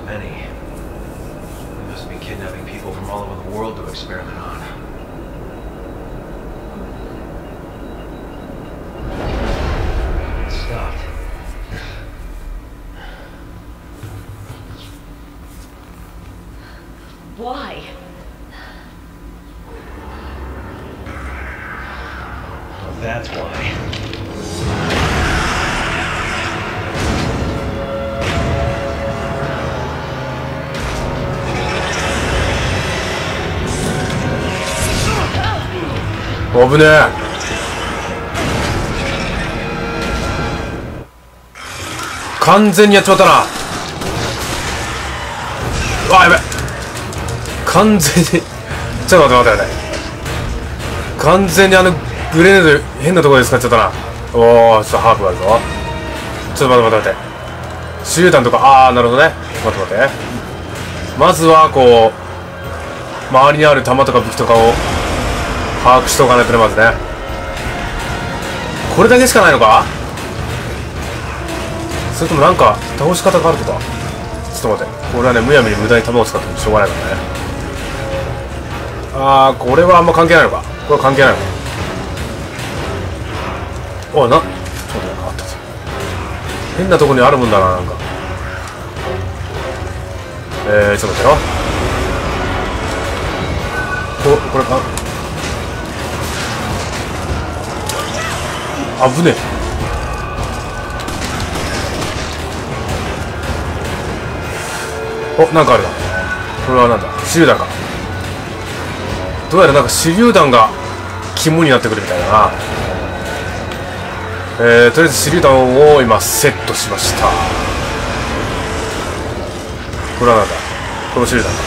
many. We must be kidnapping people from all over the world to experiment on. It stopped. Why? Well, that's why. 危ねえ。完全にやっちまったな。うわ、やべ。完全にちょっと待って待って待って。完全にグレネード変なところで使っちゃったな。おお、ちょっとハープがあるぞ。ちょっと待って待って待って。手榴弾とか、ああ、なるほどね。待って待って。まずはこう周りにある弾とか武器とかを把握しておかないとね、まずね。これだけしかないのか？それともなんか倒し方があるとか？ちょっと待って。これはね、むやみに無駄に弾を使ってもしょうがないからね。あー、これはあんま関係ないのか。これは関係ないのか。おい、ちょっと待って、あったぞ。変なとこにあるもんだな、なんか。ちょっと待ってよ。これか。危ねえ。お、なんかあるな。これはなんだ、手榴弾か。どうやらなんか手榴弾が肝になってくるみたいだな。とりあえず手榴弾を今セットしました。これはなんだ、この手榴弾か。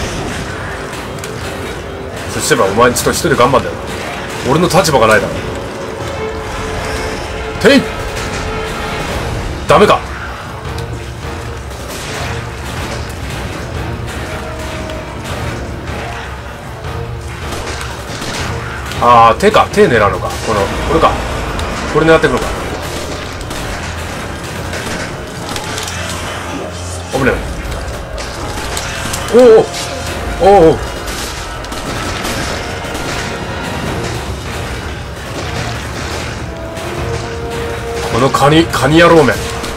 そしてばお前ちょっと一人で頑張んだよ。俺の立場がないだろ。てい！ダメか。ああ、手か。手狙うのか。これか。これ狙ってくのか。危ねえ。おおおお。このカニ野郎め。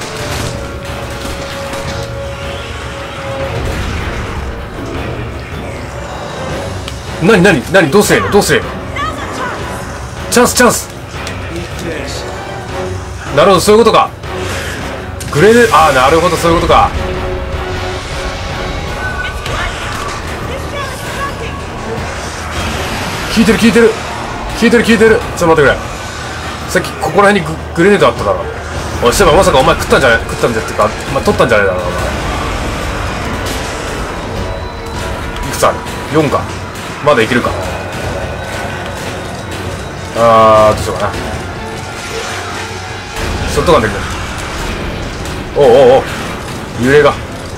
何どうすりゃいいの？どうすりゃいいの？チャンス。なるほど、そういうことか。グレネ、ああ、なるほど、そういうことか。効いてる。ちょっと待ってくれ。さっきここら辺にグレネードあっただろ。おい、そういえばまさかお前食ったんじゃっていうか、取ったんじゃないだろうな、お前。いくつある？ 4 か。まだいけるか。どうしようかな。ショットガンできる。お揺れが。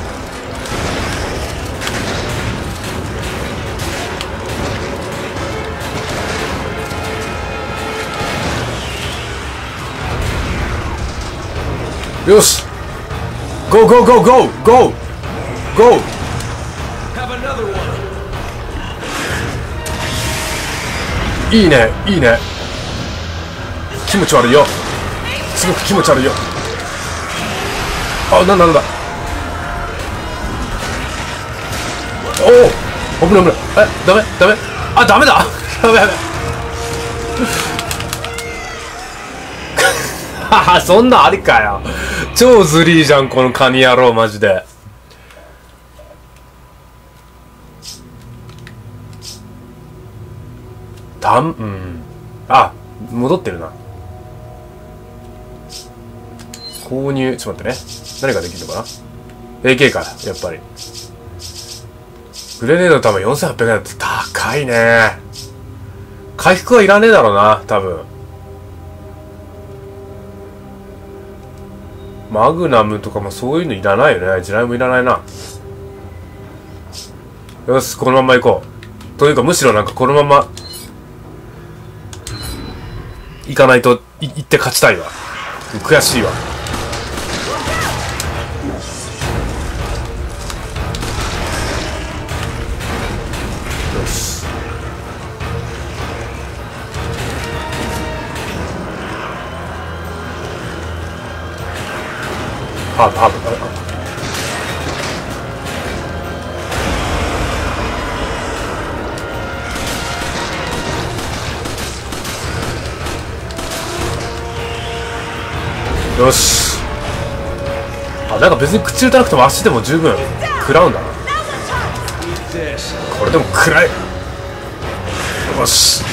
よし、ゴー。いいね。気持ち悪いよ。すごく気持ち悪いよ。あ、なんだ。おお、危ない。ダメ。あ、ダメだ。やべ。はは、そんなんありかよ。超ズリーじゃん、このカニ野郎、マジで。あ、戻ってるな。購入、ちょっと待ってね。何ができるのかな？ AK か、やっぱり。グレネードの弾4800円って高いね。回復はいらねえだろうな、多分。マグナムとかもそういうのいらないよね。地雷もいらないな。よし、このまま行こう。というか、むしろなんかこのまま行かないと、行って勝ちたいわ。悔しいわ。 ハーブハーブ。よし。あ、なんか別に口打たなくても足でも十分食らうんだな。これでも食らえ。よし。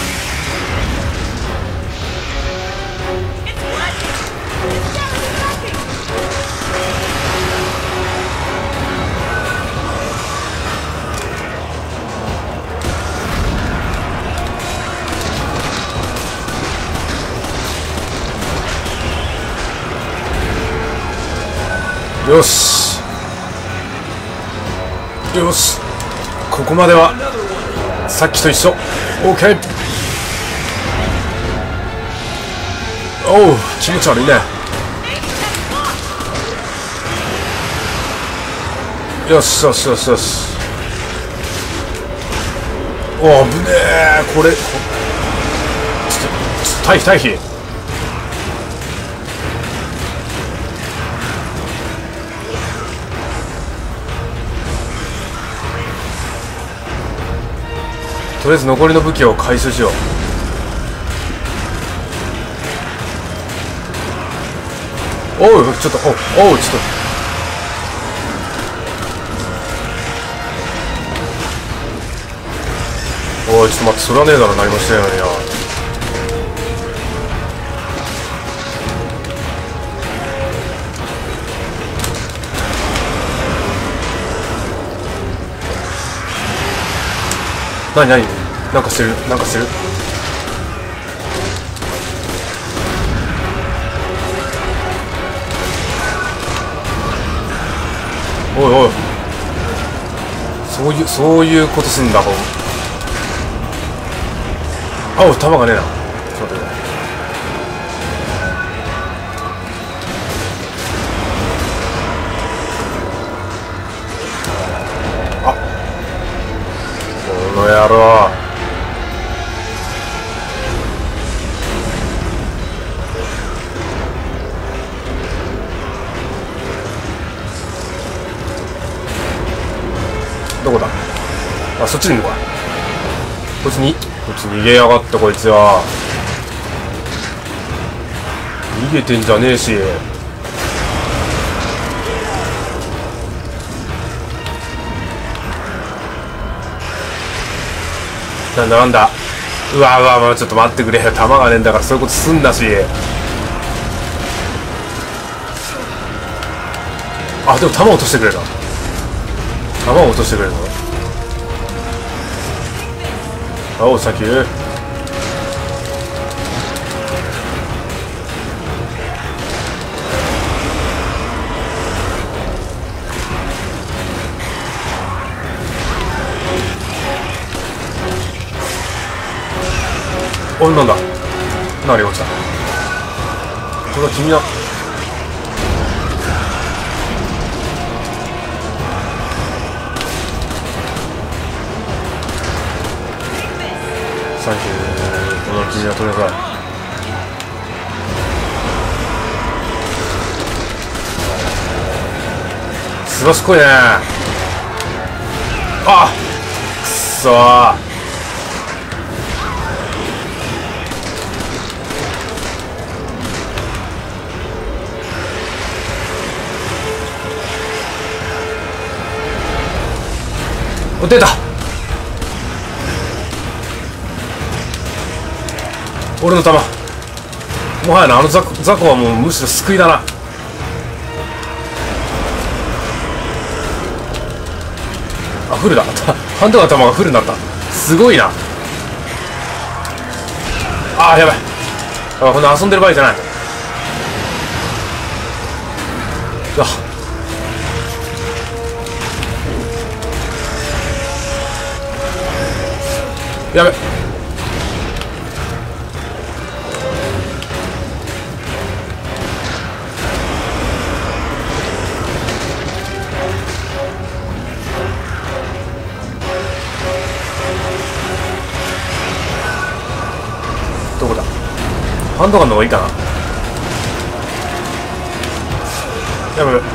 よしよし、ここまではさっきと一緒。 OK。 おう、気持ち悪いね。よしよしよしよし。おお、危ねえ。これちょっと退避退避。とりあえず残りの武器を回収しよう。おう、ちょっと、おう、ちょっと。おい、ちょっと待って、それはねえだろ、何もしてないのによ。何なんかしてる、なんかしてる。おいおい、そういうことすんだ。あ、おい、弾がねえな。ちょっと待って。あ、この野郎。どこだ。あ、そっちにいるのか。こいつ逃げやがって。こいつは逃げてんじゃねえし。なんだ。うわ、ちょっと待ってくれ。弾がねえんだからそういうことすんだし。あ、でも弾落としてくれるな。弾を落としてくれるの。あ、おサンキュー。おい、なんだ。何が落ちた。これは君だ。サンキュー。この君は取れなさい。すばしっこいね。あっ、くそー。お、出た。俺の弾。もはやな、あの雑魚はもうむしろ救いだな。あ、フルだ。ハンドガンの弾がフルになった。すごいな。あー、やばい。あ、こんな遊んでる場合じゃない。あ、やべ。どこだ。ハンドガンの方がいいかな。 やばい。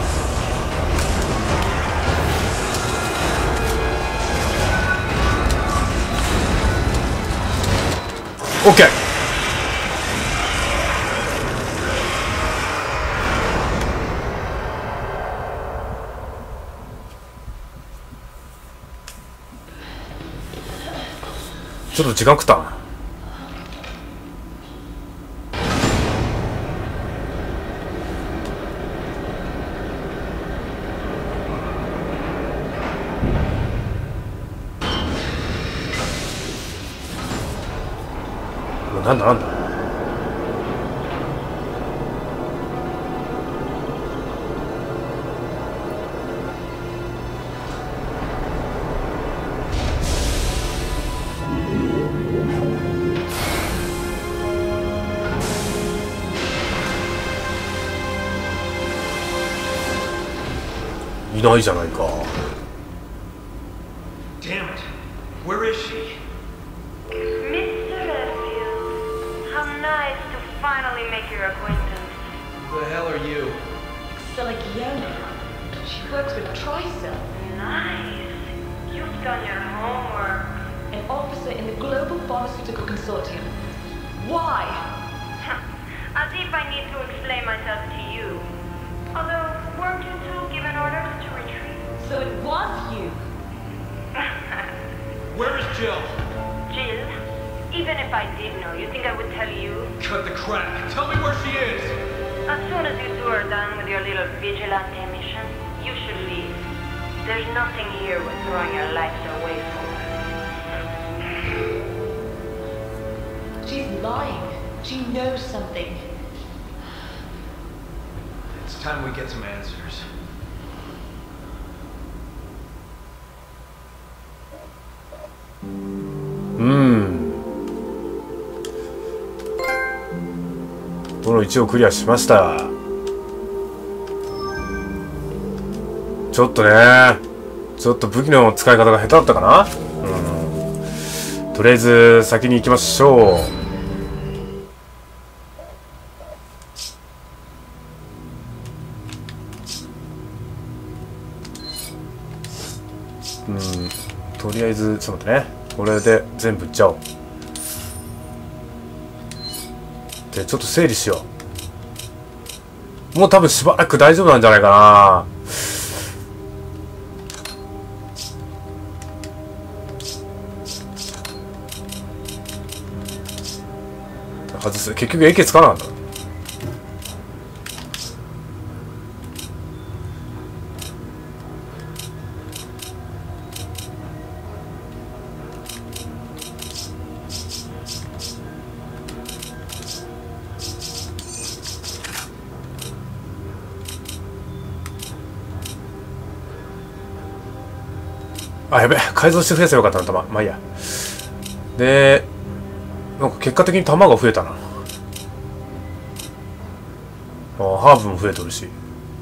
オッケー。ちょっと時間食ったな。なんだなんだ。いないじゃないか。 Damn it. Where is she? Mr. Redfield, how nice to finally make your acquaintance. Who the hell are you? Selegiona. She works with Tricell, Nice. You've done your homework. an officer in the Global Pharmaceutical Consortium. Why? As if I need to explain myself to you. Although, weren't you two given orders to retreat? So it was you. Where is Jill? Jill, even if I did know, you think I would tell you? Cut the crap. Tell me where she is. As soon as you two are done with your little vigilante mission, you should leave. There's nothing here worth throwing your lives away for. She's lying. She knows something. It's time we get some answers. うんこの1をクリアしました。ちょっとね、ちょっと武器の使い方が下手だったかな。とりあえず先に行きましょう。とりあえずちょっと待ってね、これで全部いっちゃおう。でちょっと整理しよう。もう多分しばらく大丈夫なんじゃないかな。外す。結局 AK 使わなかった。あ、やべえ、改造して増やせばよかったな、弾。まあいいや。で、なんか結果的に弾が増えたな。あ、ハーブも増えとるし。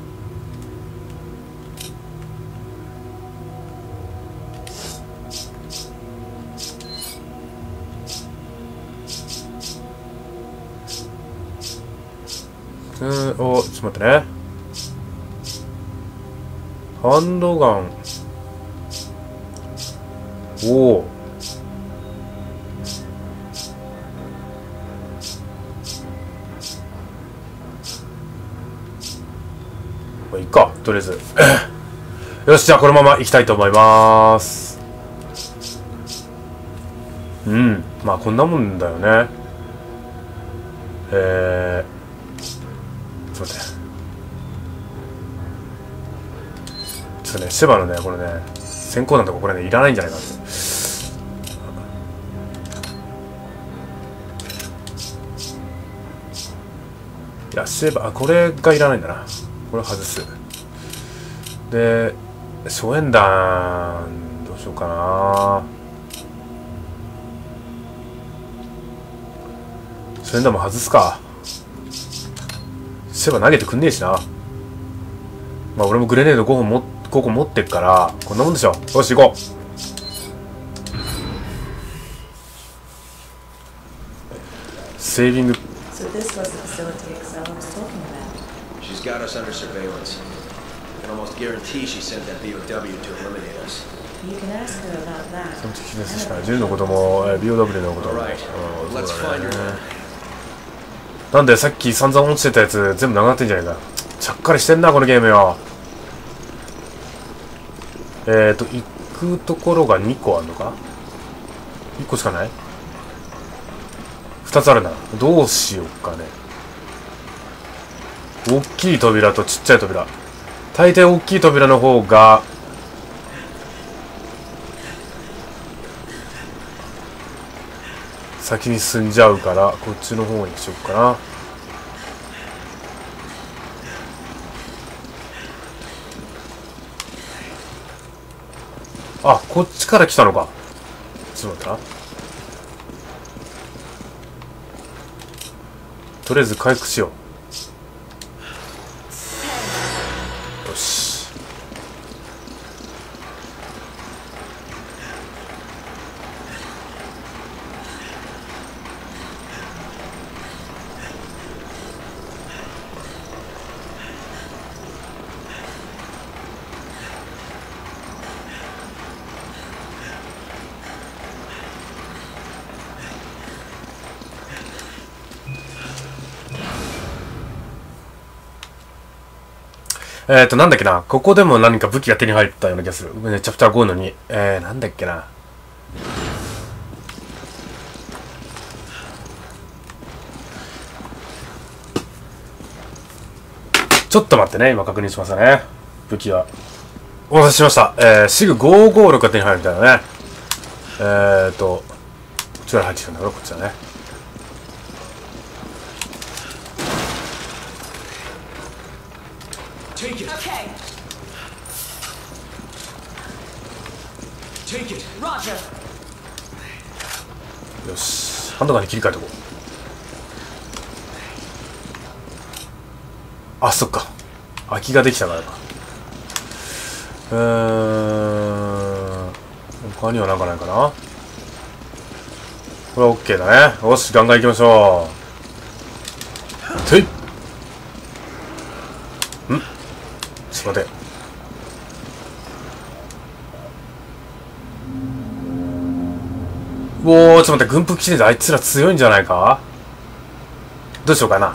お、ちょっと待ってね。ハンドガン。おお。もういいか、とりあえず。よし、じゃあこのまま行きたいと思います。まあこんなもんだよね。ちょっと待って。ちょっとね、シェバのね、これね、先行弾とかこれね、いらないんじゃないかなって。いや、シェバ、これがいらないんだな。これ外す。で、初演弾、どうしようかな。初演弾も外すか。シェバ投げてくんねえしな。まあ俺もグレネード5個持ってっから、こんなもんでしょ。よし、行こう。セービング。 So this was the facility Excella was talking about. She She's got us under surveillance. I can almost guarantee she sent that BOW to eliminate us. You can ask her about that. その時ですしかジュンのことも BOW のことも Alright, let's find her. なんでさっき散々落ちてたやつ全部なくなってんじゃないか。ちゃっかりしてんなこのゲームよ。行くところが2個あるのか。1個しかない。2つあるな。どうしようかね。大きい扉とちっちゃい扉。大抵大きい扉の方が先に進んじゃうからこっちの方にしようかな。あ、こっちから来たのか。ちょっと待ったな。とりあえず回復しよう。よし。なんだっけな。ここでも何か武器が手に入ったような気がする。チャプター5の2。なんだっけな。ちょっと待ってね。今確認しますね。武器は。お待たせしました。シグ556が手に入るみたいだね。こっちから入ってきたんだろ、こっちだね。 Take it. Okay. Take it. Roger. よし。ハンドガンに切り替えとこう。あ、そっか。空きができたからか。他にはなんかないかな。これは OK だね。よし、ガンガン行きましょう。てい。ちょっと待て。おー、ちょっと待って、軍服着ててあいつら強いんじゃないか。どうしようかな。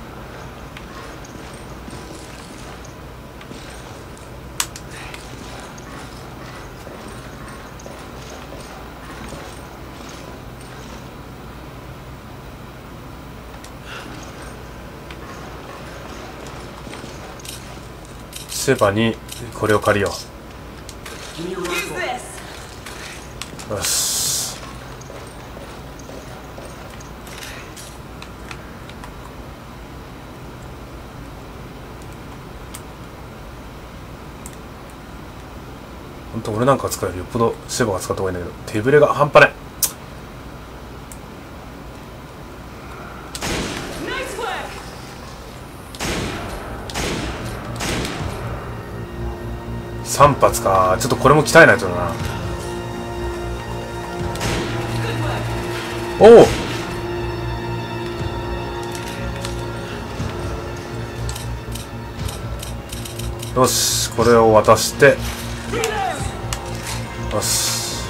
セバにこれを借りよう。よし。ほんと俺なんか使うよりよっぽどセバが使った方がいいんだけど、手ぶれが半端ない。3発か。ちょっとこれも鍛えないとだな。おお、よし、これを渡して、よし。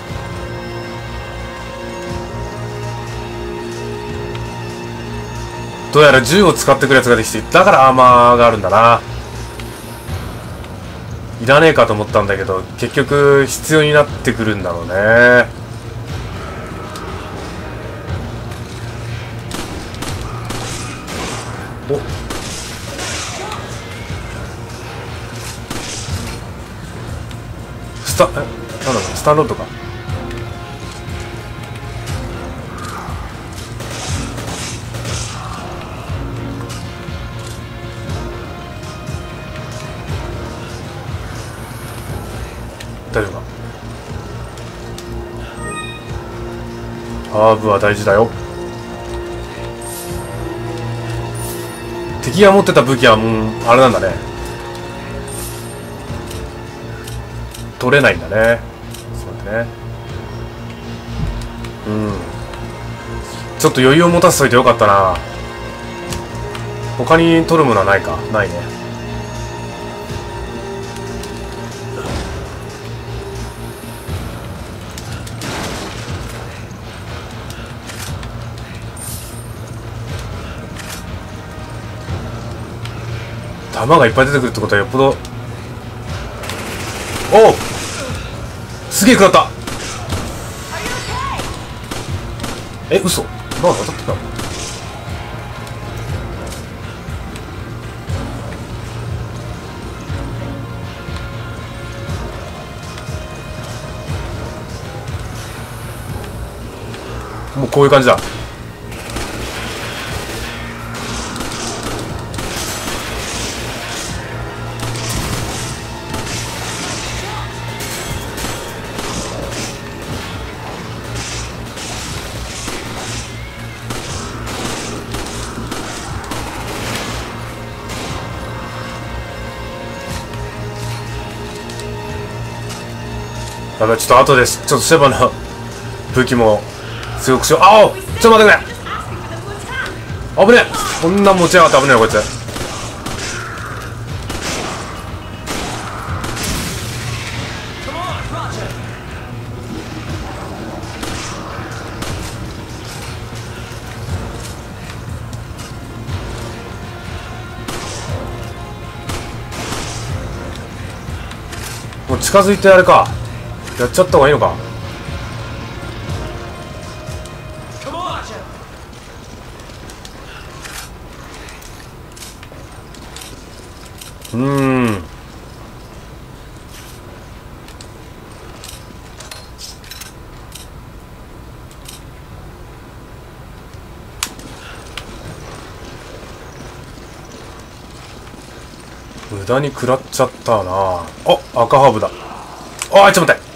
どうやら銃を使ってくるやつができて、だからアーマーがあるんだな。いらねえかと思ったんだけど、結局必要になってくるんだろうね。お、なんだろう、スタンロッドか。大丈夫か。ハーブは大事だよ。敵が持ってた武器はもうあれなんだね。取れないんだね。そうだね。うん。ちょっと余裕を持たせといてよかったな。 他に取るものはないか。ないね。弾がいっぱい出てくるってことはよっぽど。おう、すげえ食らった。え、嘘。なんだ当たってた。もうこういう感じだ。ちょっと後です。ちょっとセバの武器も強くしよう。あお、ちょっと待ってくれ。危ねえ。こんな持ち上がって危ねえよこいつ。もう近づいてあれか。やっちゃった方がいいのか。無駄に食らっちゃったな。あ、赤ハーブだ。あ、ちょっと待って。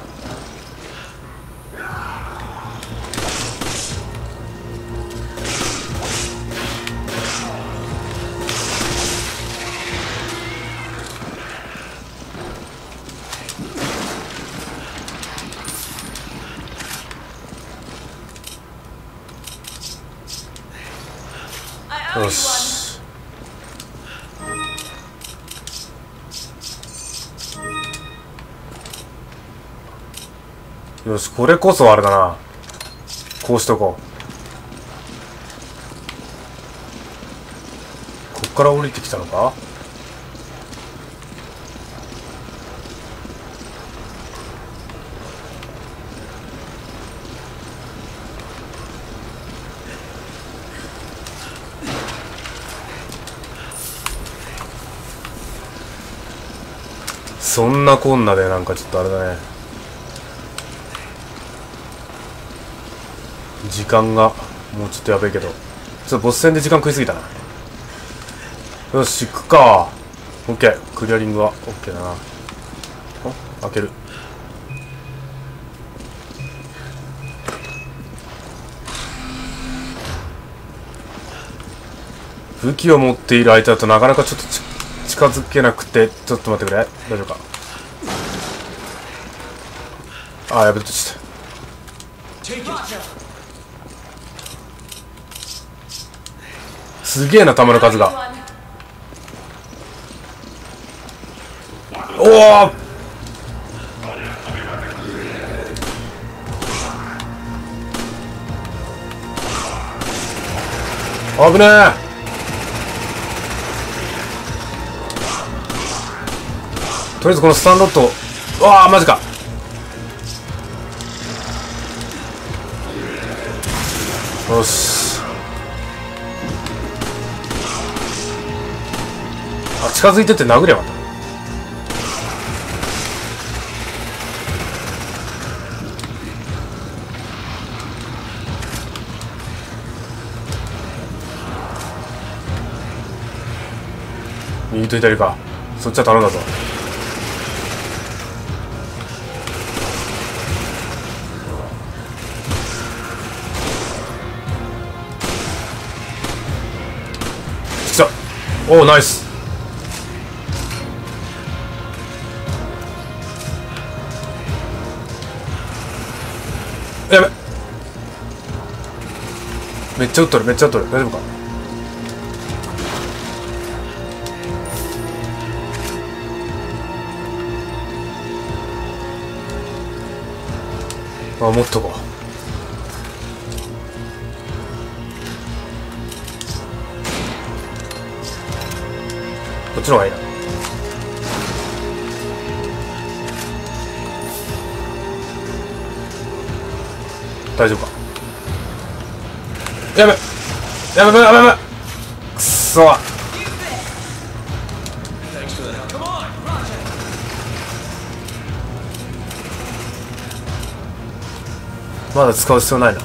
よし。よし、これこそあれだな。こうしとこう。こっから降りてきたのか。そんなこんなでなんかちょっとあれだね。時間がもうちょっとやべえけど、ちょっとボス戦で時間食いすぎたな。よし、行くか。オッケー、クリアリングはオッケーだな。開ける。武器を持っている相手だとなかなかちょっと近づけなくて、ちょっと待ってくれ。大丈夫か。あー、やべえ、ちょっとすげえな、弾の数が。おお、危ねえ。とりあえずこのスタンロット、うわあマジか。よし。あ、近づいてって殴りゃまた。右と左か。そっちは頼んだぞ。来た。おお、ナイス。やべ、めっちゃ撃っとる、めっちゃ撃っとる。大丈夫か。 あ、持っとこう。こっちの方がいいな。大丈夫か。やべやべやべやべ、くそ。まだ使う必要ないな。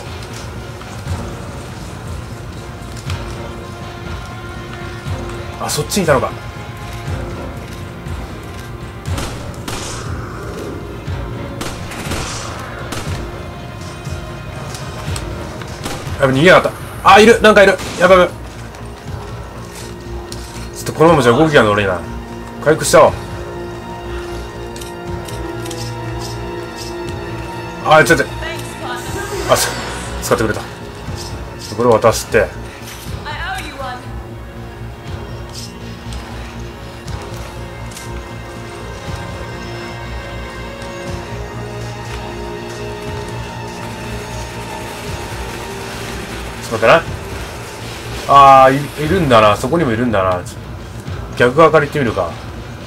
あ、そっちにいたのか。やべ、逃げなかった。あ、いる、なんかいる。やばいやばい。ちょっとこのままじゃ動きが乗れんな。回復しちゃおう。あ、ちょっと。あ、使ってくれた。これを渡して。ちょっと待ってな。あー、いるんだな。そこにもいるんだな。逆側から行ってみるか。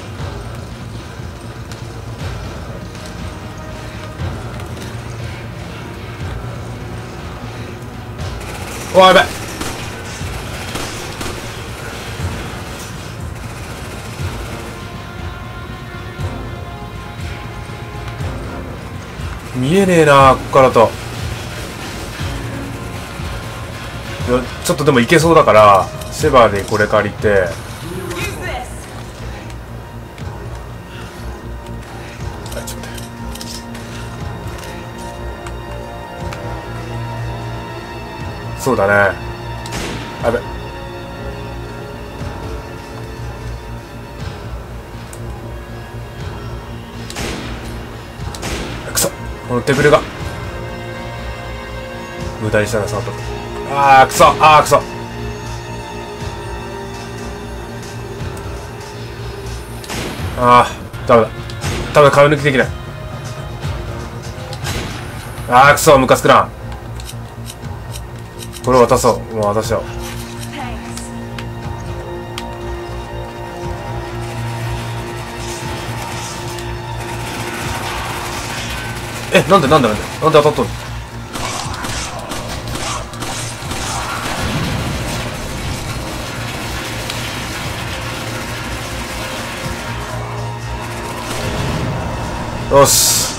おー、やべ。見えねえな、ここからと。ちょっとでもいけそうだからセバーでこれ借りて、そうだね。やべ、くそ、このテーブルが無駄にしたな、そのと。あー、くそ、あー、くそ。あー、ダメだ。多分壁抜きできない。あー、くそ、ムカつくな。これ渡そう。もう渡しちゃおう。え、なんで当たっとる。よし。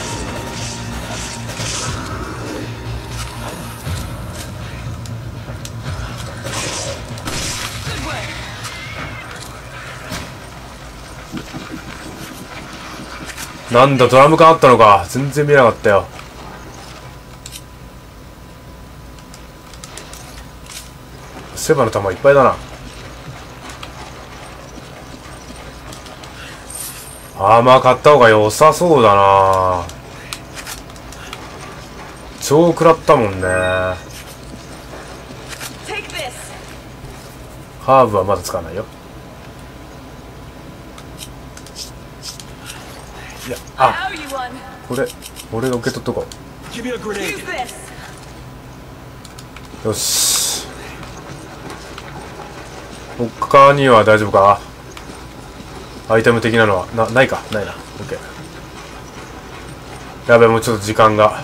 なんだ、ドラム缶あったのか。全然見えなかったよ。セバの弾いっぱいだな。アーマー買った方が良さそうだな。超食らったもんね。ハーブはまだ使わないよ。いや、あ、これ受け取っとこう。よし。他には大丈夫か。アイテム的なのはないか。ないな。オッケー。やべ、もうちょっと時間が。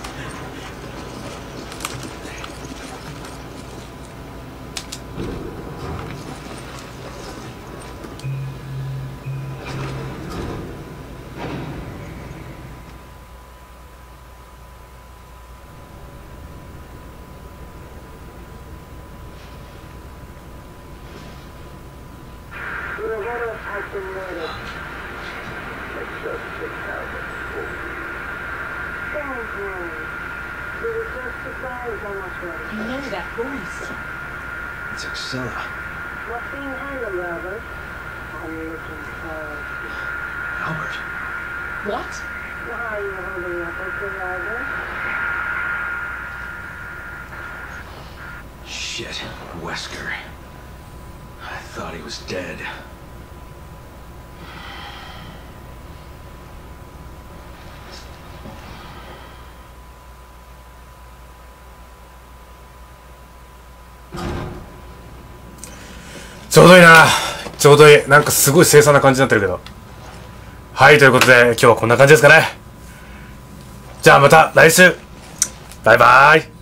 You know that voice. It's Excella. What's being handled, Albert? I'm looking for... Albert. What? Why are you holding up with Albert? Shit, Wesker. I thought he was dead. ちょうどいい。なんかすごい凄惨な感じになってるけど。はい、ということで今日はこんな感じですかね。じゃあまた来週バイバーイ。